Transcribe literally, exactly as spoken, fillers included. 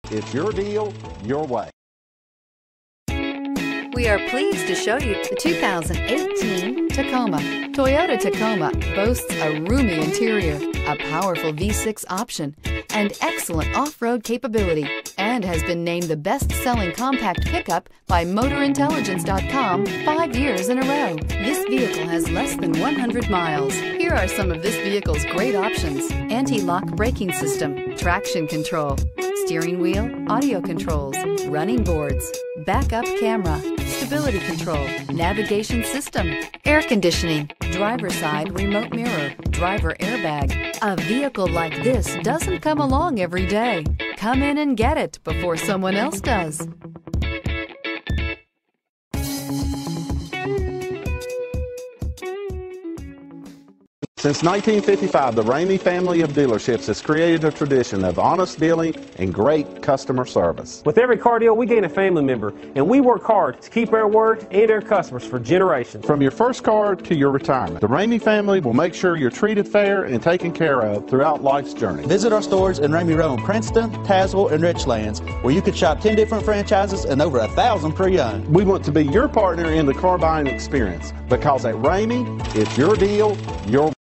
it's your deal, your way. We are pleased to show you the two thousand eighteen Tacoma. Toyota Tacoma boasts a roomy interior, a powerful V six option, and excellent off-road capability, and has been named the best-selling compact pickup by Motor Intelligence dot com five years in a row. This vehicle has less than one hundred miles. Here are some of this vehicle's great options: anti-lock braking system, traction control, steering wheel audio controls, running boards, backup camera, stability control, navigation system, air conditioning, driver side remote mirror, driver airbag. A vehicle like this doesn't come along every day. Come in and get it before someone else does. Since nineteen fifty-five, the Ramey family of dealerships has created a tradition of honest dealing and great customer service. With every car deal, we gain a family member, and we work hard to keep our word and our customers for generations. From your first car to your retirement, the Ramey family will make sure you're treated fair and taken care of throughout life's journey. Visit our stores in Ramey Road, Princeton, Tazewell, and Richlands, where you can shop ten different franchises and over a thousand pre-owned. We want to be your partner in the car buying experience, because at Ramey, it's your deal, your